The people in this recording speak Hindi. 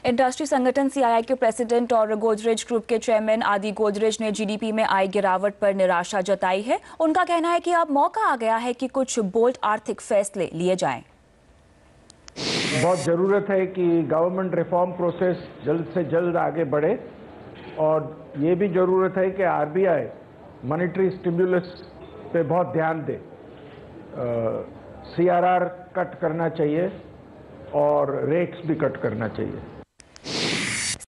इंडस्ट्री संगठन सीआईआई के प्रेसिडेंट और गोदरेज ग्रुप के चेयरमैन आदि गोदरेज ने जीडीपी में आई गिरावट पर निराशा जताई है। उनका कहना है कि अब मौका आ गया है कि कुछ बोल्ड आर्थिक फैसले लिए जाएं। बहुत ज़रूरत है कि गवर्नमेंट रिफॉर्म प्रोसेस जल्द से जल्द आगे बढ़े और ये भी ज़रूरत है कि आरबीआई मॉनेटरी स्टिमुलस पे बहुत ध्यान दे। सीआरआर कट करना चाहिए और रेट्स भी कट करना चाहिए।